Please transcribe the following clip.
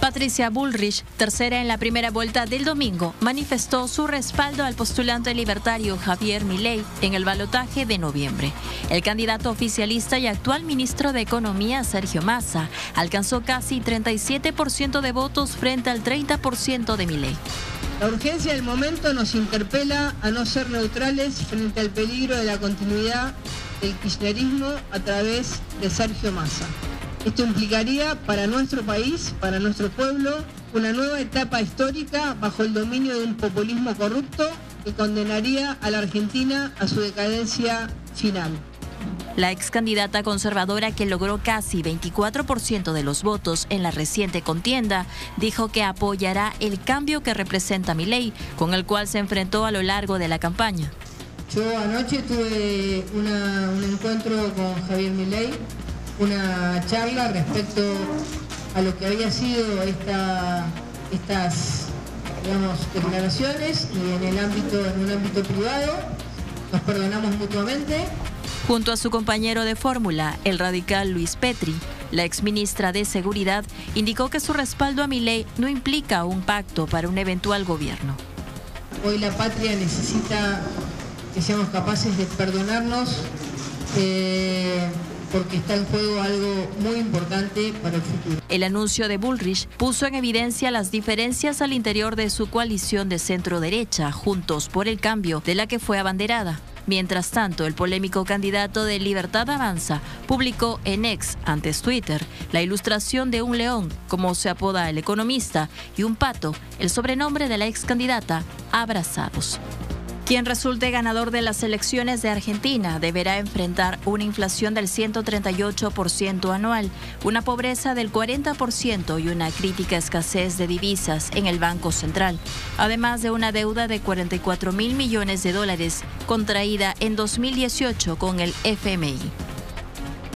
Patricia Bullrich, tercera en la primera vuelta del domingo, manifestó su respaldo al postulante libertario Javier Milei en el balotaje de noviembre. El candidato oficialista y actual ministro de Economía, Sergio Massa, alcanzó casi 37% de votos frente al 30% de Milei. La urgencia del momento nos interpela a no ser neutrales frente al peligro de la continuidad del kirchnerismo a través de Sergio Massa. Esto implicaría para nuestro país, para nuestro pueblo, una nueva etapa histórica bajo el dominio de un populismo corrupto que condenaría a la Argentina a su decadencia final. La ex candidata conservadora, que logró casi 24% de los votos en la reciente contienda, dijo que apoyará el cambio que representa Milei, con el cual se enfrentó a lo largo de la campaña. Yo anoche tuve un encuentro con Javier Milei, una charla respecto a lo que había sido estas declaraciones, y en un ámbito privado nos perdonamos mutuamente. Junto a su compañero de fórmula, el radical Luis Petri, la exministra de Seguridad indicó que su respaldo a Milei no implica un pacto para un eventual gobierno. Hoy la patria necesita que seamos capaces de perdonarnos, porque está en juego algo muy importante para el futuro. El anuncio de Bullrich puso en evidencia las diferencias al interior de su coalición de centro-derecha, Juntos por el Cambio, de la que fue abanderada. Mientras tanto, el polémico candidato de Libertad Avanza publicó en X, antes Twitter, la ilustración de un león, como se apoda el economista, y un pato, el sobrenombre de la ex candidata, abrazados. Quien resulte ganador de las elecciones de Argentina deberá enfrentar una inflación del 138% anual, una pobreza del 40% y una crítica escasez de divisas en el Banco Central, además de una deuda de $44.000 millones contraída en 2018 con el FMI.